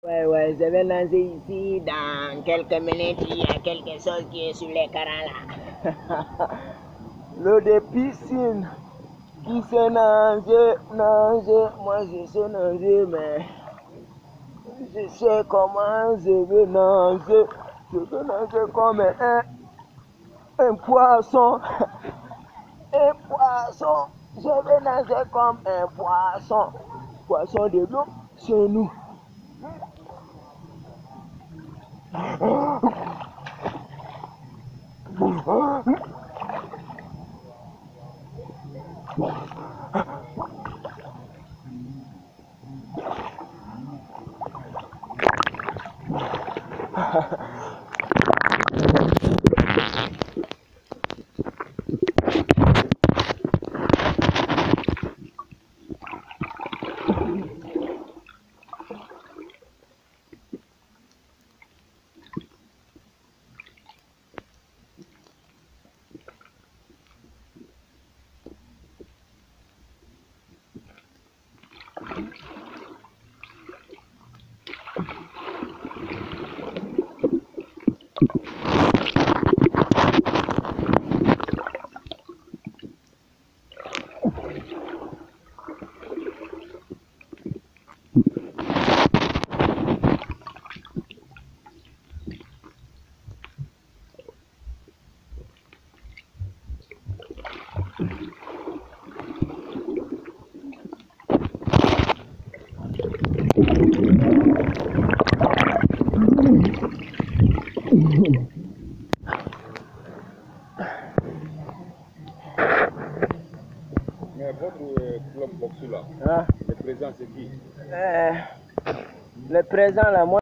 Ouais, je vais lancer ici dans quelques minutes. Il y a quelque chose qui est sur l'écran là. Le de piscine qui se nage. Moi je sais nager, mais je sais comment je veux nager. Je veux nager comme un poisson. Un poisson. Je veux nager comme un poisson. Poisson de l'eau, c'est nous. Mais votre club boxe là, Hein? le président c'est qui? Le président là, moi.